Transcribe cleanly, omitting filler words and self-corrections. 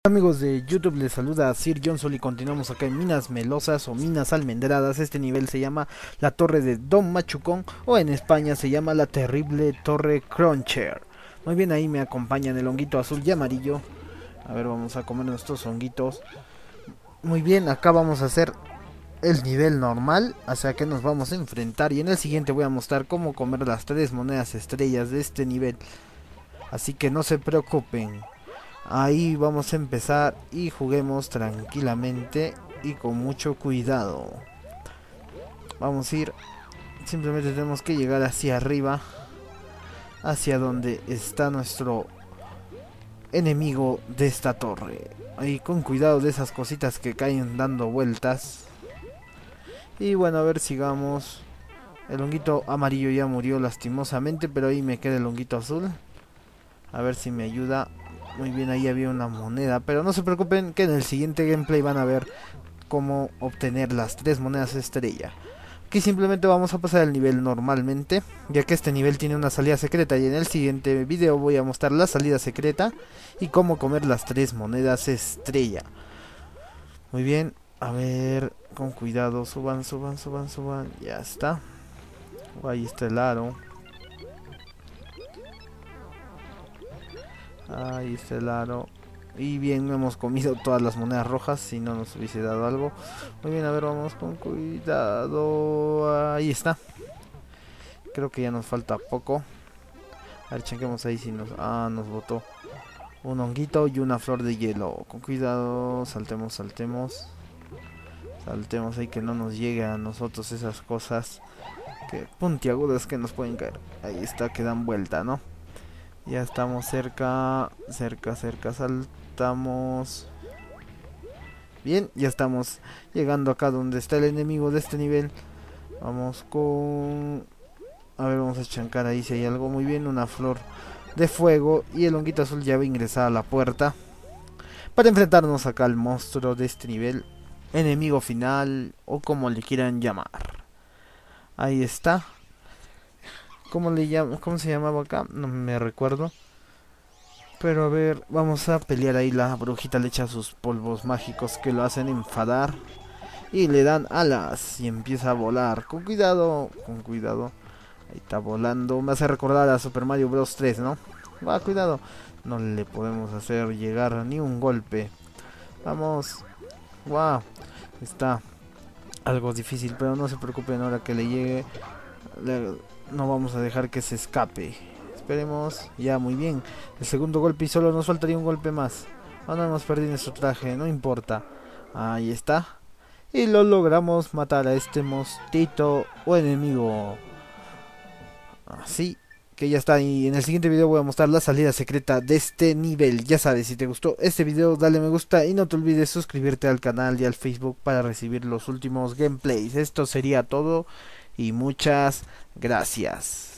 Amigos de YouTube, les saluda Sir Jonsol y continuamos acá en Minas Melosas o Minas Almendradas. Este nivel se llama la Torre de Don Machucón, o en España se llama la Terrible Torre Cruncher. Muy bien, ahí me acompañan el honguito azul y amarillo. A ver, vamos a comer nuestros honguitos. Muy bien, acá vamos a hacer el nivel normal, hacia que nos vamos a enfrentar, y en el siguiente voy a mostrar cómo comer las 3 monedas estrellas de este nivel. Así que no se preocupen. Ahí vamos a empezar y juguemos tranquilamente y con mucho cuidado. Vamos a ir, simplemente tenemos que llegar hacia arriba, hacia donde está nuestro enemigo de esta torre. Ahí con cuidado de esas cositas que caen dando vueltas. Y bueno, a ver, sigamos. El honguito amarillo ya murió lastimosamente, pero ahí me queda el honguito azul. A ver si me ayuda. Muy bien, ahí había una moneda, pero no se preocupen que en el siguiente gameplay van a ver cómo obtener las 3 monedas estrella. Aquí simplemente vamos a pasar el nivel normalmente, ya que este nivel tiene una salida secreta, y en el siguiente video voy a mostrar la salida secreta y cómo comer las 3 monedas estrella. Muy bien, a ver, con cuidado, suban, ya está. Ahí está el aro. Ahí está el aro. Y bien, no hemos comido todas las monedas rojas, si no nos hubiese dado algo. Muy bien, a ver, vamos con cuidado. Ahí está. Creo que ya nos falta poco. A ver, chequemos ahí si nos... nos botó un honguito y una flor de hielo. Con cuidado, saltemos. Saltemos ahí, que no nos llegue a nosotros esas cosas que puntiagudas que nos pueden caer. Ahí está, que dan vuelta, ¿no? Ya estamos cerca, saltamos. Bien, ya estamos llegando acá donde está el enemigo de este nivel. Vamos con... A ver, vamos a chancar ahí si hay algo. Muy bien, una flor de fuego. Y el honguito azul ya va a ingresar a la puerta para enfrentarnos acá al monstruo de este nivel. Enemigo final, o como le quieran llamar. Ahí está. ¿Cómo se llamaba acá? No me recuerdo. Pero a ver, vamos a pelear ahí. La brujita le echa sus polvos mágicos que lo hacen enfadar. Y le dan alas y empieza a volar. Con cuidado. Ahí está volando. Me hace recordar a Super Mario Bros 3, ¿no? Va, cuidado. No le podemos hacer llegar ni un golpe. Vamos. Wow. Está algo difícil, pero no se preocupen, ahora que le llegue. No vamos a dejar que se escape. Esperemos. Ya, muy bien. El segundo golpe y solo nos faltaría un golpe más. No hemos perdido nuestro traje, no importa. Ahí está. Y lo logramos matar a este mostito o enemigo. Así que ya está. Y en el siguiente video voy a mostrar la salida secreta de este nivel. Ya sabes, si te gustó este video, dale me gusta y no te olvides suscribirte al canal y al Facebook para recibir los últimos gameplays. Esto sería todo y muchas gracias.